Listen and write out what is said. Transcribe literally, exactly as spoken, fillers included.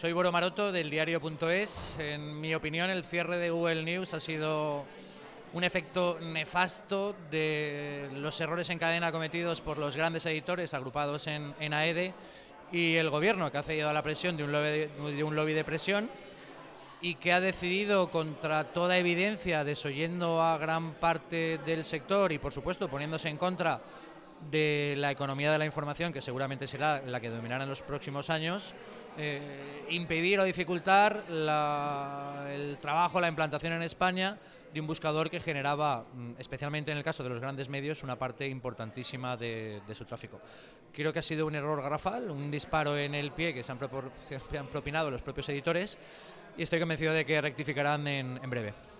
Soy Boro Maroto del diario punto es. En mi opinión, el cierre de Google News ha sido un efecto nefasto de los errores en cadena cometidos por los grandes editores agrupados en, en AEDE y el gobierno, que ha cedido a la presión de un lobby de, de un lobby de presión y que ha decidido, contra toda evidencia, desoyendo a gran parte del sector y, por supuesto, poniéndose en contra de la economía de la información, que seguramente será la que dominará en los próximos años, eh, impedir o dificultar la, el trabajo, la implantación en España de un buscador que generaba, especialmente en el caso de los grandes medios, una parte importantísima de, de su tráfico. Creo que ha sido un error garrafal, un disparo en el pie que se han, propor, se han propinado los propios editores, y estoy convencido de que rectificarán en, en breve.